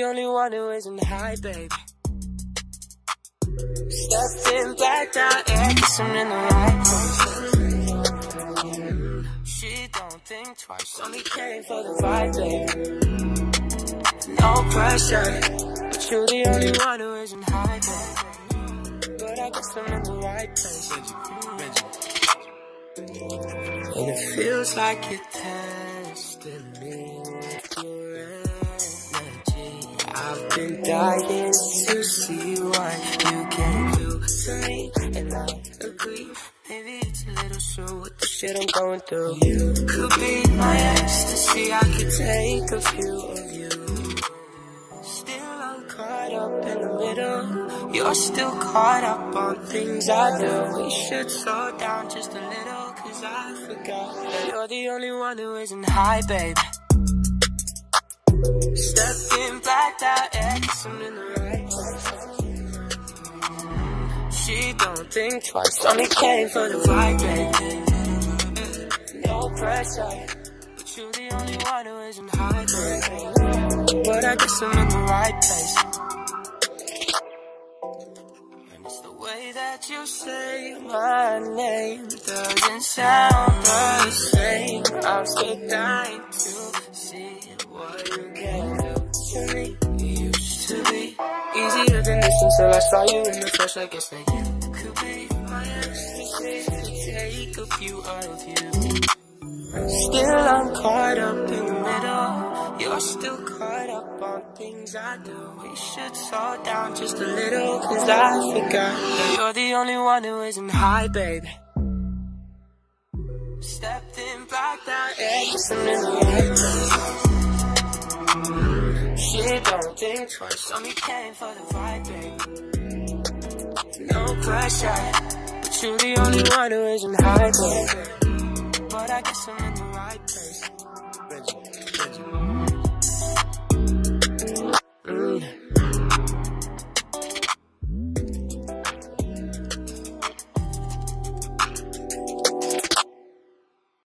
only one who isn't high, baby. Stepping back down, yeah, 'cause I'm in the right place. She don't think twice, only came for the vibe, baby. No pressure, but you're the only one who isn't high, baby. But I guess I'm in the right place. And it feels like you're testing me with your energy. I've been dying to see what you can do to me, and I agree. Maybe it's a little short with the shit I'm going through. You could be my ecstasy, I could take a few of you. Still I'm caught up in the middle. You're still caught up on things I do. We should slow down just a little, 'cause I forgot that you're the only one who isn't high, baby. Stepping back out, yeah, 'cause I'm in the right place. She don't think twice, only came for the vibe, baby. No pressure, but you're the only one who isn't high, baby. But I guess I'm in the right place. And it's the way that you say my name doesn't sound the same. I'm still dying to see what you can do to me. You used to be easier than this until I saw you in the flesh. I guess that you could be my ecstasy, could take a few of you. Still I'm caught up in the middle. You're still caught up on things I do. We should slow down just a little, 'cause I forgot that you're the only one who isn't high, baby. Stepped in back down, yeah, 'cause I'm in the right place. She don't think twice, only came for the vibe, baby. No pressure, but you're the only one who isn't high, baby. But I guess I'm in the